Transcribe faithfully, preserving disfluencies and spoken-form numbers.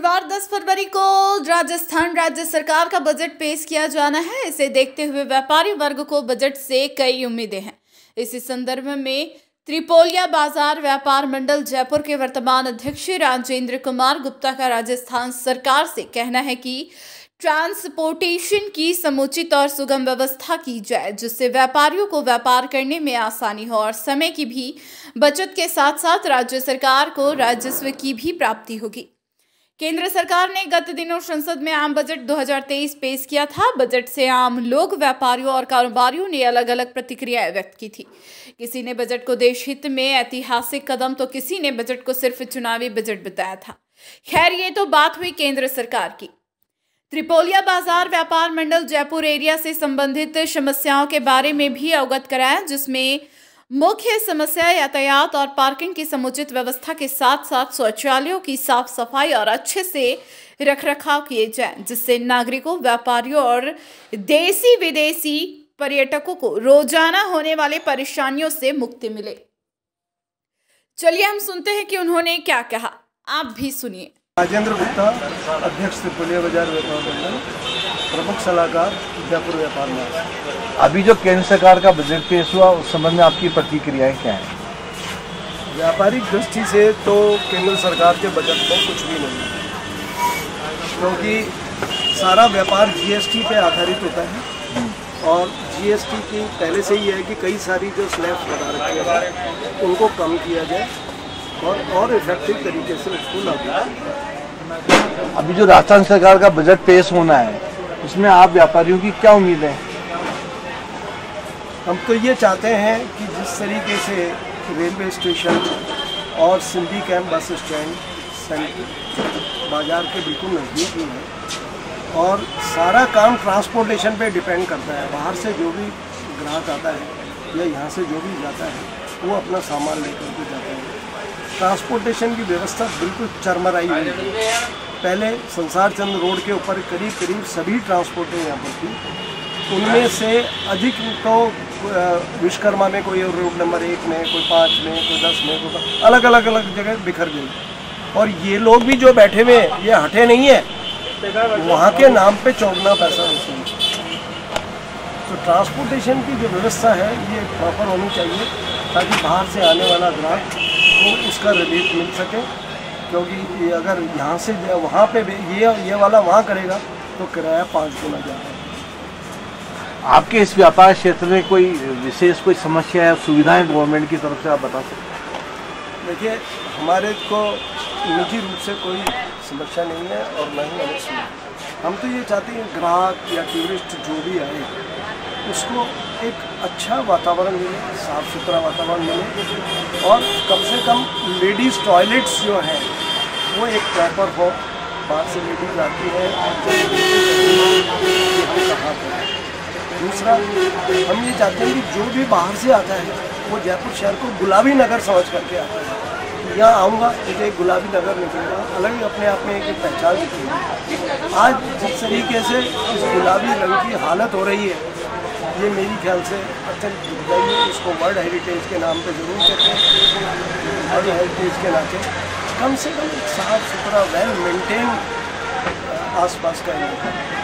गुरुवार दस फरवरी को राजस्थान राज्य सरकार का बजट पेश किया जाना है। इसे देखते हुए व्यापारी वर्ग को बजट से कई उम्मीदें हैं। इसी संदर्भ में त्रिपोलिया बाजार व्यापार मंडल जयपुर के वर्तमान अध्यक्ष राजेंद्र कुमार गुप्ता का राजस्थान सरकार से कहना है कि ट्रांसपोर्टेशन की समुचित और सुगम व्यवस्था की जाए, जिससे व्यापारियों को व्यापार करने में आसानी हो और समय की भी बचत के साथ साथ राज्य सरकार को राजस्व की भी प्राप्ति होगी। केंद्र सरकार ने गत दिनों संसद में आम बजट दो हज़ार तेईस पेश किया था। बजट से आम लोग, व्यापारियों और कारोबारियों ने अलग अलग प्रतिक्रियाएं व्यक्त की थी। किसी ने बजट को देश हित में ऐतिहासिक कदम, तो किसी ने बजट को सिर्फ चुनावी बजट बताया था। खैर, ये तो बात हुई केंद्र सरकार की। त्रिपोलिया बाजार व्यापार मंडल जयपुर एरिया से संबंधित समस्याओं के बारे में भी अवगत कराया, जिसमें मुख्य समस्या यातायात और पार्किंग की समुचित व्यवस्था के साथ साथ शौचालयों की साफ सफाई और अच्छे से रखरखाव किए जाए, जिससे नागरिकों, व्यापारियों और देसी विदेशी पर्यटकों को रोजाना होने वाले परेशानियों से मुक्ति मिले। चलिए हम सुनते हैं कि उन्होंने क्या कहा, आप भी सुनिए। राजेंद्र गुप्ता, अध्यक्ष त्रिपोलिया बाजार व्यापार मंडल, प्रमुख सलाहकार जयपुर व्यापार मंडल। अभी जो केंद्र सरकार का बजट पेश हुआ, उस संबंध में आपकी प्रतिक्रियाएं क्या हैं? व्यापारिक दृष्टि से तो केंद्र सरकार के बजट में कुछ भी नहीं है, क्योंकि सारा व्यापार जीएसटी पे आधारित होता है और जीएसटी की पहले से ही है कि कई सारी जो स्लैब्स बता रखी है उनको कम किया जाए और और इफेक्टिव तरीके से उसको लागू। अभी जो राजस्थान सरकार का बजट पेश होना है, उसमें आप व्यापारियों की क्या उम्मीद है? हम तो ये चाहते हैं कि जिस तरीके से रेलवे स्टेशन और Sindhi camp bus stand centre बाजार के बिल्कुल नज़दीक ही है और सारा काम ट्रांसपोर्टेशन पे डिपेंड करता है। बाहर से जो भी ग्राहक आता है या यहाँ से जो भी जाता है वो अपना सामान लेकर के जाता है। ट्रांसपोर्टेशन की व्यवस्था बिल्कुल चरमराई हुई है। पहले संसार चंद्र रोड के ऊपर करीब करीब सभी ट्रांसपोर्टें यहाँ पर थी, उनमें से अधिक तो विश्वकर्मा में कोई रोड नंबर एक में, कोई पाँच में, कोई दस में, कोई अलग अलग अलग जगह बिखर गई। और ये लोग भी जो बैठे हुए हैं ये हटे नहीं है, वहाँ के नाम पे चौगुना पैसा वसूल। तो ट्रांसपोर्टेशन की जो व्यवस्था है ये प्रॉपर होनी चाहिए ताकि बाहर से आने वाला ग्राहक को उसका रिलीफ मिल सके, क्योंकि ये अगर यहाँ से वहाँ पे ये ये वाला वहाँ करेगा तो किराया पाँच गुना ज़्यादा है। आपके इस व्यापार क्षेत्र में कोई विशेष कोई समस्या या सुविधाएं गवर्नमेंट की तरफ से आप बता सकते हैं? देखिए, हमारे को निजी रूप से कोई समस्या नहीं है और न ही हमें सुविधा। हम तो ये चाहते हैं ग्राहक या टूरिस्ट जो भी आए उसको एक अच्छा वातावरण मिले, साफ़ सुथरा वातावरण मिले और कम से कम लेडीज़ टॉयलेट्स जो हैं वो एक प्रॉपर हो। बाहर से लेडीज़ आती है कहाँ पर। दूसरा, हम ये चाहते हैं कि जो भी बाहर से आता है वो जयपुर शहर को गुलाबी नगर समझ करके आता है। यहाँ आऊँगा मुझे एक गुलाबी नगर निकलेगा, अलग ही अपने आप में एक पहचान दिखेगी। आज जिस तरीके से इस गुलाबी रंग की हालत हो रही है ये मेरी ख्याल से अत्यंत दुखदायी है। इसको वर्ल्ड हेरिटेज के नाम पे ज़रूर कहते हैं। वर्ल्ड हेरिटेज के नाते कम से कम साफ सुथरा वेल मेंटेन आसपास का इलाका